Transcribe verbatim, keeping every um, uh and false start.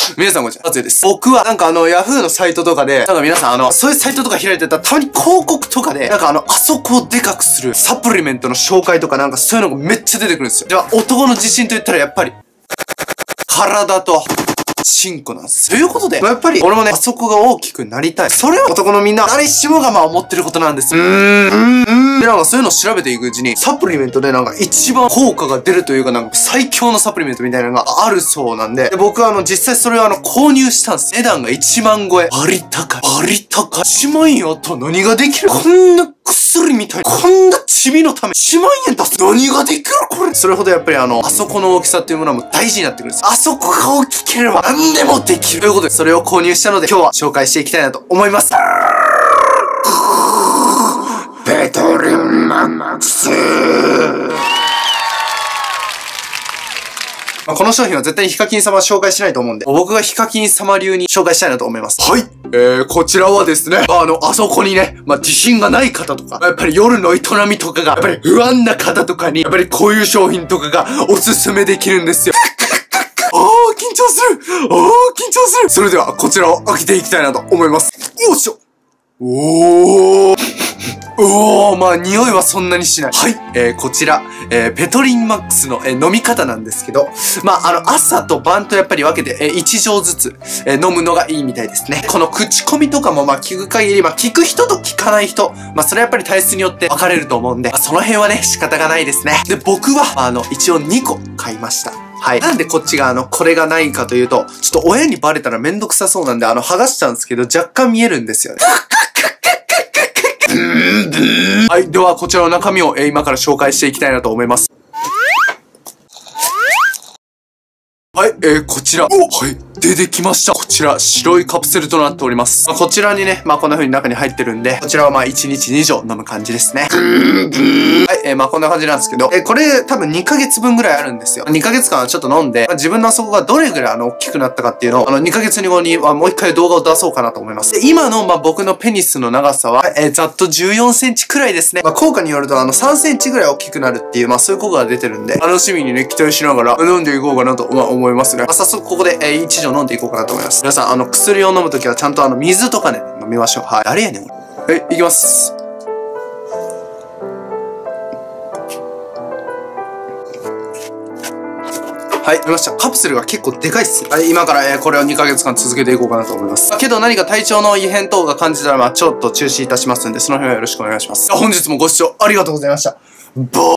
皆さんこんにちは、あつゆです。僕はなんかあの、ヤフーのサイトとかで、なんか皆さんあの、そういうサイトとか開いてたら、たまに広告とかで、なんかあの、あそこをでかくするサプリメントの紹介とかなんかそういうのがめっちゃ出てくるんですよ。では、男の自信と言ったらやっぱり、体と、チンコなんです。ということで、やっぱり、俺もね、あそこが大きくなりたい。それは男のみんな、誰しもがまあ思ってることなんですよ。うーん、うーん。で、なんかそういうのを調べていくうちに、サプリメントでなんか一番効果が出るというか、なんか最強のサプリメントみたいなのがあるそうなんで、で僕はあの、実際それをあの、購入したんです。値段がいちまん超え。バリ高い。バリ高い。いちまんえんあったら何ができる？こんな薬みたいな。こんなチビのためいちまんえん出す。何ができるこれ。それほどやっぱりあの、あそこの大きさっていうものはもう大事になってくるんです。あそこが大きければ何でもできる。ということで、それを購入したので、今日は紹介していきたいなと思います。ペトリンマックス。まあ、この商品は絶対にヒカキン様は紹介しないと思うんで、僕がヒカキン様流に紹介したいなと思います。はい。えー、こちらはですね、あの、あそこにね、まあ、自信がない方とか、やっぱり夜の営みとかが、やっぱり不安な方とかに、やっぱりこういう商品とかがおすすめできるんですよ。あー、緊張する。あー、緊張する。それでは、こちらを開けていきたいなと思います。よいしょ。おー。おー、まあ、匂いはそんなにしない。はい。えー、こちら、えー、ペトリンマックスの、えー、飲み方なんですけど、まあ、あの、朝と晩とやっぱり分けて、えー、いち錠ずつ、えー、飲むのがいいみたいですね。この口コミとかも、まあ、聞く限り、まあ、聞く人と聞かない人、まあ、それはやっぱり体質によって分かれると思うんで、まあ、その辺はね、仕方がないですね。で、僕は、あの、一応にこ買いました。はい。なんでこっちがあの、これがないかというと、ちょっと親にバレたらめんどくさそうなんで、あの、剥がしたんですけど、若干見えるんですよね。はい。では、こちらの中身を、えー、今から紹介していきたいなと思います。はい、えー、こちら。おはい。出てきました。こちら、白いカプセルとなっております。まあ、こちらにね、まあ、こんな風に中に入ってるんで、こちらはまあ、いちにちに錠飲む感じですね。はい、えー、まあ、こんな感じなんですけど、えー、これ、多分にかげつぶんぐらいあるんですよ。にかげつかんはちょっと飲んで、まあ、自分のあそこがどれぐらいあの、大きくなったかっていうのを、あの、にかげつ後に、まあ、もう一回動画を出そうかなと思います。で、今の、まあ、僕のペニスの長さは、えー、ざっとじゅうよんセンチくらいですね。まあ、効果によると、あの、さんセンチぐらい大きくなるっていう、まあ、そういう効果が出てるんで、楽しみにね、期待しながら、飲んでいこうかなと、まあ、思いますね。まあ、早速ここで、えー、いち錠飲んでいこうかなと思います。皆さん、あの、薬を飲むときはちゃんとあの、水とかね、飲みましょう。はい。誰やねん、俺。はい、いきます。はい、飲みました。カプセルが結構でかいっす。はい、今から、えー、これをにかげつかん続けていこうかなと思います。けど何か体調の異変等が感じたら、まあちょっと中止いたしますんで、その辺はよろしくお願いします。本日もご視聴ありがとうございました。ボー